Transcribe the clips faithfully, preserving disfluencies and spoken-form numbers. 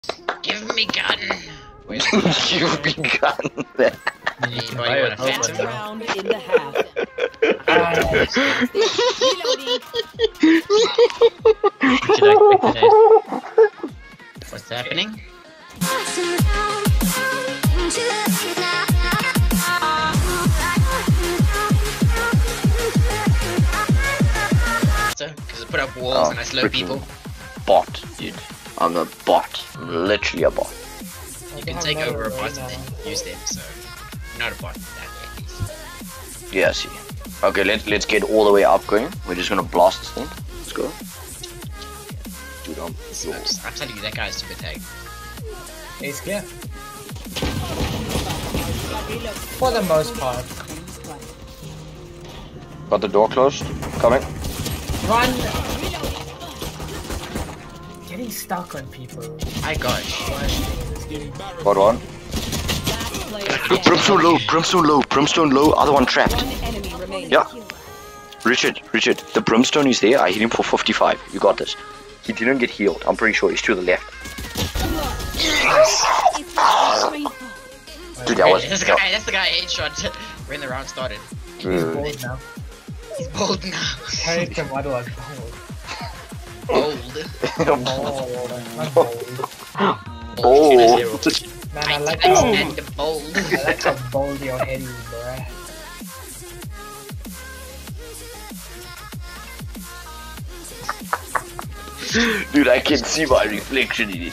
Give me gun. Wait, Give me gun. Anybody want a phantom? Round in the half. What's happening? Because I put up walls Oh, and I slow people. Bot, dude. I'm a bot. I'm literally a bot. You can take over a bot and then use them, so you're not a bot that way at least. Yeah, I see. Okay, let's let's get all the way up going. We're just gonna blast this thing. Let's go. Dude, I'm Smokes. I'm telling you, that guy's super tag. It's clear. For the most part. got the door closed. Coming. Run! Getting stuck on people. My gosh. Got one. Look, brimstone low, brimstone low, brimstone low, other one trapped. Yeah. Richard, Richard, the brimstone is there. I hit him for fifty-five. You got this. He didn't get healed. I'm pretty sure he's to the left. Dude, that was. That's the guy. That's the guy. Headshot when the round started. He's bold now. He's bold now. Character model was bold. Bold. Bold. Bold. Man, I like I how stand bold. I like how bold your head is, bruh. Dude, I can see my reflection in it.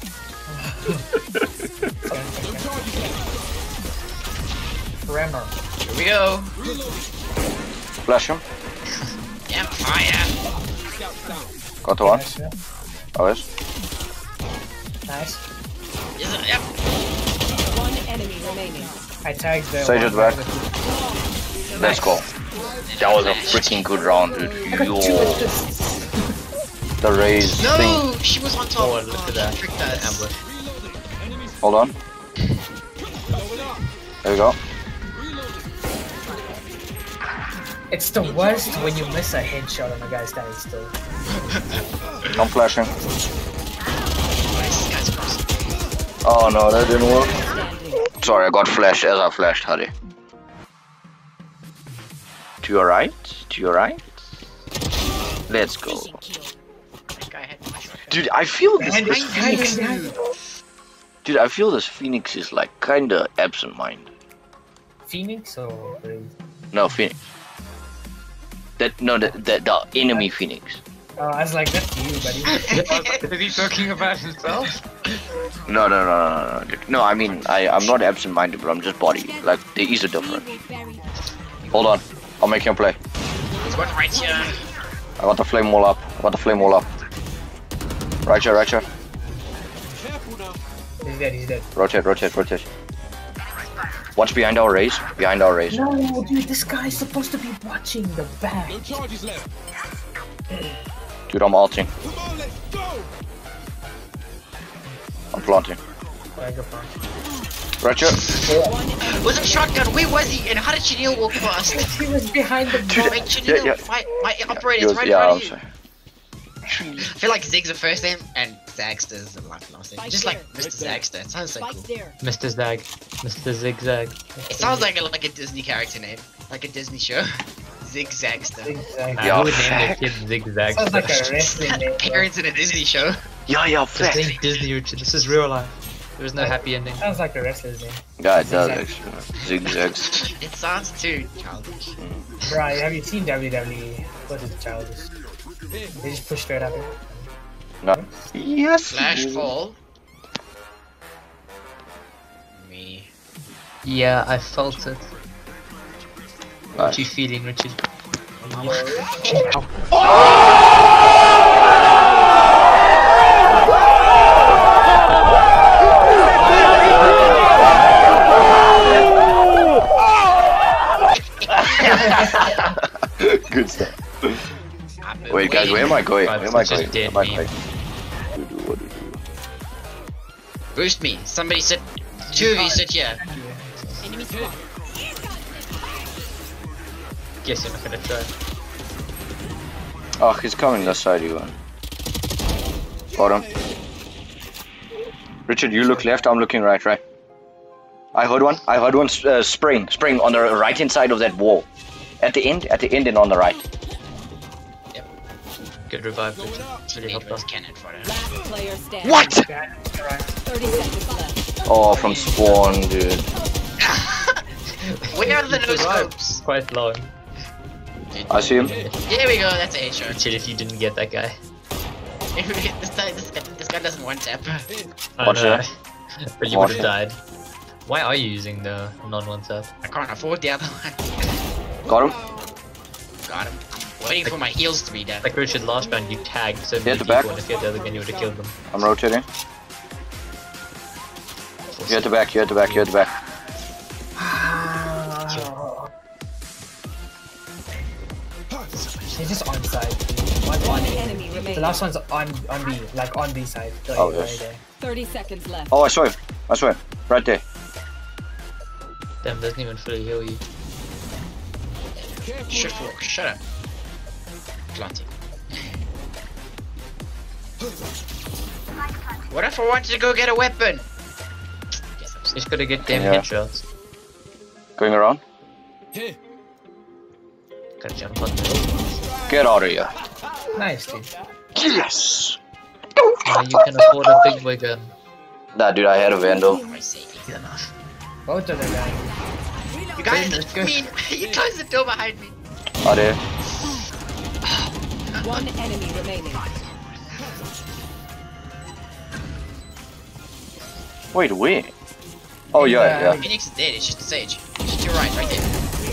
Tremor. Here we go. Flash him. Yeah, fire. Got the one. Nice, yeah. Oh, yes. Nice. Yes, uh, yep. One enemy remaining. I tagged the Sage one is back. with- Let's go. That was a freaking good round, dude. I got two Yo. assists. The raise No, thing. she was on top. Oh, look Oh, at that. she tricked us. Ambush. Hold on. There we go. It's the worst when you miss a headshot on a guy standing still. I'm flashing. This guy's crossing. Oh no, that didn't work. Standing. Sorry, I got flashed as I flashed, Harry. To your right? To your right? Let's go. That guy had my shot. Dude, I feel this, Behind this you, behind you, Phoenix. behind you. Dude, I feel this Phoenix is like kinda absent-minded. Phoenix or Brave? No, Phoenix. That no, the the, the enemy Phoenix. Oh, I was like, that's you, buddy. Is he talking about himself? No, no, no, no, no, dude. No, I mean, I I'm not absent-minded, but I'm just body. Like there is a difference. Hold on, I'll make him play. There's one right here. I got the flame wall up. I got the flame wall up. Right here, right here. He's dead, he's dead. Rotate, rotate, rotate. Watch behind our race. Behind our race. No, dude, this guy's supposed to be watching the back. Dude, I'm ulting. I'm planting. Right here. Was it shotgun? Where was he? And how did Chenille walk past? He was behind the Dude, box. Wait, Chenille, yeah, yeah. my, my operator's Yours- right yeah, in I'm front of you. sorry. I feel like Zig's the first name and Zagster's the last last name. Just like Mister Zagster. It sounds so cool. Mister Zag. Mister Zigzag. It sounds like a like a Disney character name, like a Disney show. Zig Zagster. Exactly. Nah, Yeah, who would name their fact. kid Zigzag? Sounds like a wrestling name. bro. Parents in a Disney show. Yeah, yeah, This fact. ain't Disney, Richard. This is real life. There is no happy ending. Sounds like a wrestler's name. Yeah, it does Zigzag. actually. Zigzags. It sounds too childish. Right, have you seen W W E? What is childish? They just push straight up. No. Yes. Flash fall. Me. Yeah, I felt it. What Nice. you feeling, Richard? Good stuff. Wait, guys, where am I going? Where am I Such a going? dead Where am I meme. going? What do, what do, what do? Boost me. Somebody sit. Two of you sit here. Guess you're not gonna try. Oh, he's coming this side, you one. Got him. Richard, you look left, I'm looking right, right? I heard one, I heard one uh, spring, spring on the right hand side of that wall. At the end, at the end and on the right. Yep. Good revive, Richard. Really helped us. Cannon for it. Last player standing. What? thirty seconds left. Oh, from spawn, dude. Where are the no scopes? Quite long. I see him. Here we go, that's a headshot. Richard, if you didn't get that guy. this, guy, this, guy, this guy doesn't want tap. I Watch know. that. But you Watch would have died. Why are you using the non-one tap? I can't afford the other one. Got him. Got him. Waiting for my heals to be done. Like Richard, last round you tagged so Yeah, many the people, back. and if you had the other gun, you would have killed them. I'm rotating. You're at the back, you're at the back, you're at the back. He's just on side. One, One one. enemy remaining. The last one's on on B, like on B side. Like, Oh, right yes. there. thirty seconds left. Oh, I saw him. I saw him. Right there. Damn, doesn't even fully heal you. Shift walk, shut up. Planting. What if I wanted to go get a weapon? Guess I'm Just gotta get damn Yeah. headshots. Going around. Gotta jump on the Get out of here. Nice, dude. Yes! Now you can afford a big boy gun. Nah, dude, I had a vandal. my safety. Good enough. Both of them dying. You guys, Let's go. I mean, you closed the door behind me. Are there? One enemy remaining. Wait, where? Oh, yeah, yeah. Phoenix is dead, it's just a sage. It's just your right, right there.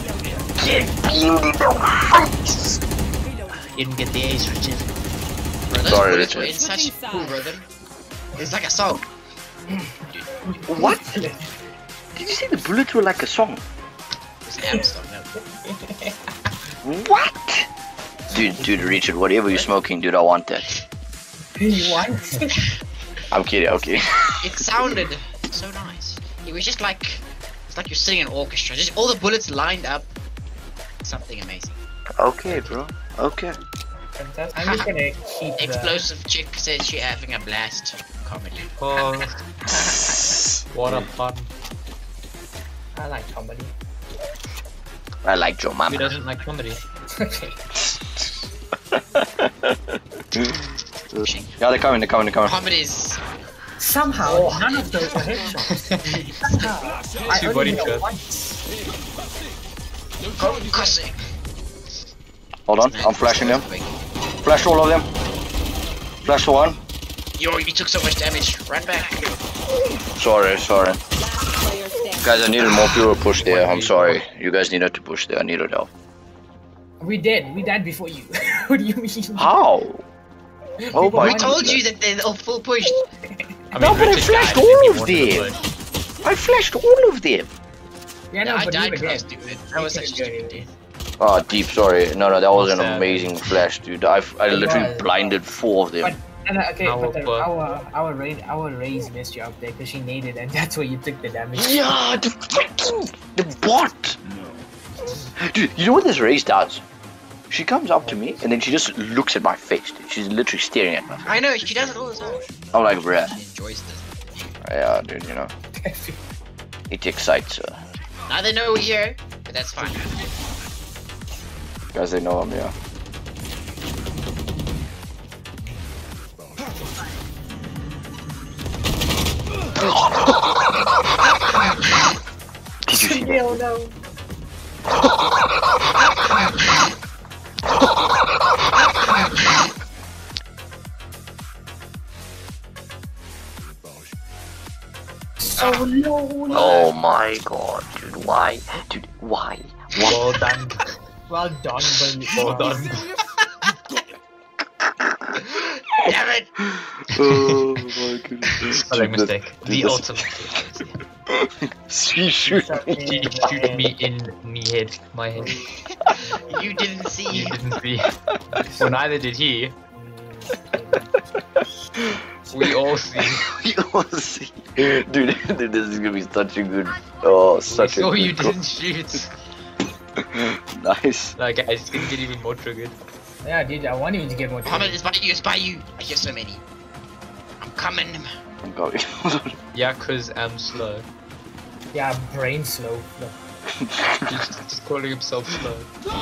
You didn't get the ace, Richard. Bro, those Sorry, bullets were Richard. in such Switching cool sides. rhythm. It's like a song. What? Did you say the bullets were like a song? It's an amp song, no. What? Dude, dude, Richard, whatever you're smoking, dude, I want that. You want? I'm kidding, okay. It sounded so nice. It was just like, it's like you're sitting in an orchestra. Just all the bullets lined up. Something amazing. Okay, bro. Okay. Fantastic. I'm just gonna keep the... Explosive chick says she's having a blast. Comedy. Oh, what a fun. I like comedy. I like your Who mama. doesn't like comedy? Okay. Yeah, they're coming, they're coming, they're coming. Comedy's Somehow, none of those are headshots. Somehow. I Two only body hit shots. once. cussing. Hold on, I'm flashing them. Flash all of them. Flash one. Yo, you took so much damage. Run back. Sorry, sorry. Last player standing. Guys, I needed more people to push there. I'm sorry. You guys needed to push there. I needed help. We did. We died before you. What do you mean? How? Oh my We told goodness. you that they're all full pushed. I No, but I Richard flashed died, all and he of wanted to them. push. I flashed all of them. Yeah, no, Yeah, I but died you were because I was dead. stupid. That was such a stupid death. Oh, deep, sorry. No, no, that was an Sad. amazing flash, dude. I, I literally was. blinded four of But, them. and, uh, okay, Our but the, bot. our our raid our raise missed you up there because she naded, and that's where you took the damage. Yeah, the fucking the bot. Dude, you know what this race does? She comes up to me and then she just looks at my face. Dude. She's literally staring at me. I know, she does it all the time. I'm like, bruh. She enjoys this. Yeah, dude, you know, it excites her. Now they know we're here, but that's fine. Guys, they know I'm yeah. Did you see that? Hell no. So low. Oh my god, dude, why? Dude, why? Well done. Well done, buddy. Well done. Damn it! Oh my goodness. Spelling Dude, mistake. that- The dude, ultimate. She shoot She shoot me in me head, my head. You didn't see. You didn't see. Well, neither did he. We all see. We all see. Dude, dude, this is gonna be such a good. Oh, We such a saw good. you co- didn't shoot. Nice. Like, guys, it's gonna get even more triggered. Yeah, dude, I want you to get more. Mohammed, it's by you, it's by you. I hear so many. I'm coming. I'm going. Yeah, cause I'm slow. Yeah, brain slow. No. He's just calling himself slow.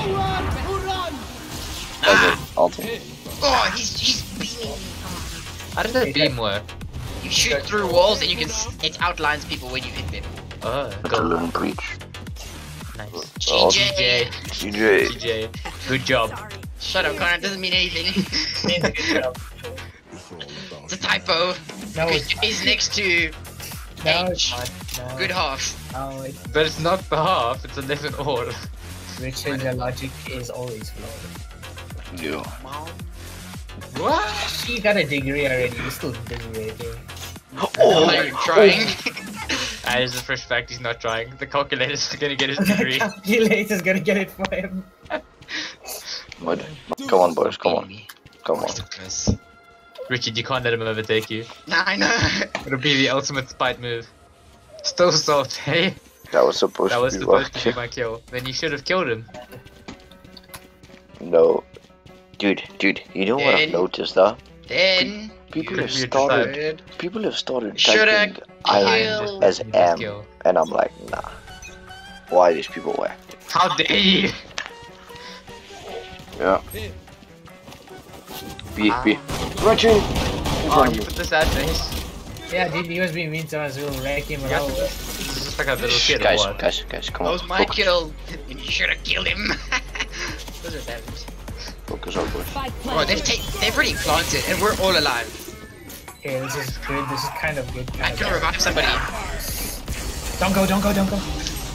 Ah. Okay. Oh, he's he's beaming. How does that beam work? You shoot through walls and you can s- it outlines people when you hit them. Oh, That's a go. little breach. Nice. Oh, G J. G J. G J. G J. Good job. Shut up, Connor. It doesn't mean anything. Good job. It's a typo. No, it's He's next to No, it's H. not. No. Good half. No, it's But it's not the half, it's eleven all. Richard, the logic is always flawed. Yeah. Mom. What? She got a degree already, you still doing anything. Oh, I'm not even trying. Ah, there's a fresh fact he's not trying. The calculator's gonna get his The degree. calculator's gonna get it for him. What? Come on, boys. Come on. Come on. Close. Richard, you can't let him overtake you. Nah, I know. It'll be the ultimate spite move. Still salt, hey? That was supposed That was to be supposed to working. be my kill. Then you should have killed him. No. Dude, dude, you know what I've Then- noticed though? Then People You have could started good. people have started Shoulda typing I killed. as You just M, kill. and I'm like, nah. Why these people whack? How dare you? Yeah. B, Ah. B. Richard! Oh, you put the sad face. Yeah, dude, he was being mean to us, we'll wreck him Yeah. around. This is just like a little kid or Guys, what? guys, guys, come that on. was my Focus, kill. You should have killed him. Those are damage. focus on boys. Spike Oh, they've planted. ta- they've already planted and we're all alive. Okay, this is good, this is kind of good. I Kind of can bad. revive somebody. Don't go, don't go, don't go.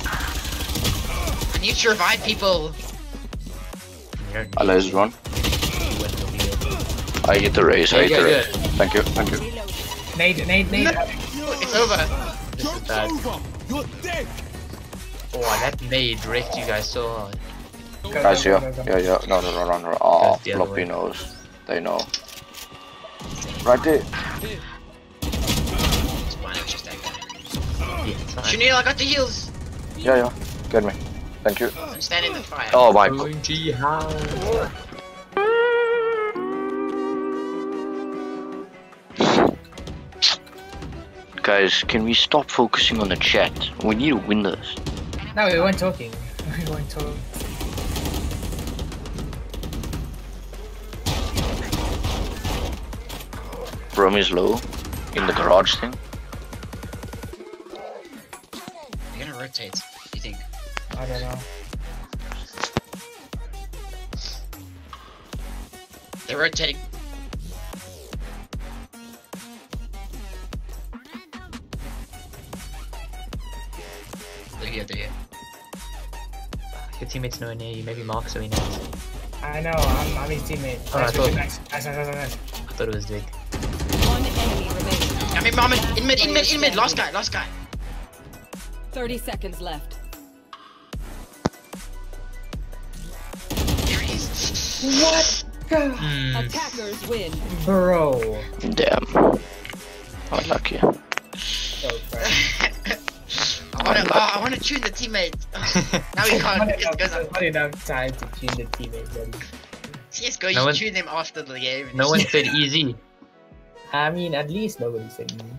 I need to revive people. You don't need Allah is to. one. You win the wheel. I get the raise, I Yeah, get the yeah, raise. Thank you, thank you. Nade, nade, nade. It's over. This is bad. Oh, that nade wrecked you guys so hard. Go, go, Guys, go, yeah, go, go. yeah, yeah. No, no, no, no, no. Oh, Goes the other floppy way. nose. They know. Right there. It's fine, it's just that guy. Yeah, it's fine. Chanel, I got the heals. Yeah, yeah. Get me. Thank you. I'm standing in the fire. Oh my god. Going to house. Guys, can we stop focusing on the chat? We need to win this. No, we weren't talking. We weren't talking. Brom is low in the garage thing. They're gonna rotate, you think? I don't know. They're rotating. They're here, they're here. Your teammate's nowhere near you. Maybe Mark's so he knows. I know, I'm, I'm his teammate. Oh, I Nice, thought- nice, nice, nice, nice, nice. I thought it was Dig. One enemy remaining. I mean, mom, in mid, in mid, in mid. Last guy, last guy. Thirty seconds left. Here he is. What? Hmm. Attackers win. Bro. Damn. Unlucky. So crap. I wanna, oh, I wanna tune the teammate. Now we can't. Not It's enough, because I'm. not enough time to tune the teammate, buddy. C S G O, you No one- tune them after the game. No one said easy. I mean, at least nobody said me.